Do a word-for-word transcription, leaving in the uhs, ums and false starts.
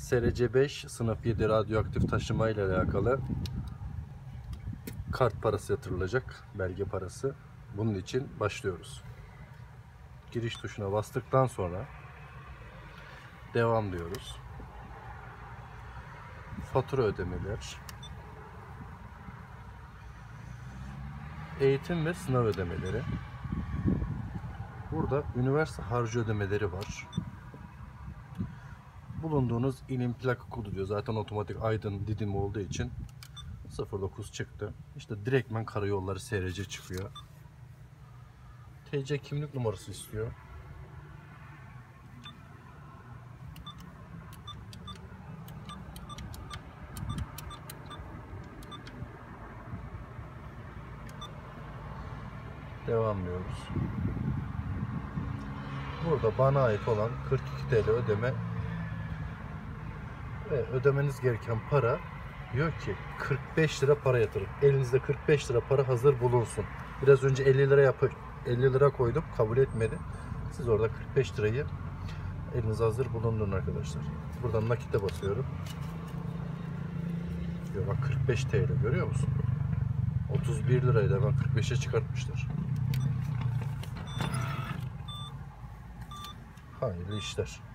S R C beş sınıf yedi radyoaktif taşıma ile alakalı kart parası yatırılacak, belge parası. Bunun için başlıyoruz. Giriş tuşuna bastıktan sonra devam diyoruz. Fatura ödemeler, eğitim ve sınav ödemeleri. Burada üniversite harcı ödemeleri var. Bulunduğunuz ilin plaka kodu diyor. Zaten otomatik Aydın Didim olduğu için sıfır dokuz çıktı. İşte direktmen karayolları S R C çıkıyor. T C kimlik numarası istiyor. Devam diyoruz. Burada bana ait olan kırk iki TL ödeme ve ödemeniz gereken para diyor ki kırk beş lira para yatırın. Elinizde kırk beş lira para hazır bulunsun. Biraz önce elli lira yapı elli lira koydum, kabul etmedi. Siz orada kırk beş lirayı eliniz hazır bulundurun arkadaşlar. Buradan nakite basıyorum. Diyor bak kırk beş TL, görüyor musun? otuz bir liraydı, hemen kırk beşe çıkartmışlar. Hayırlı işler.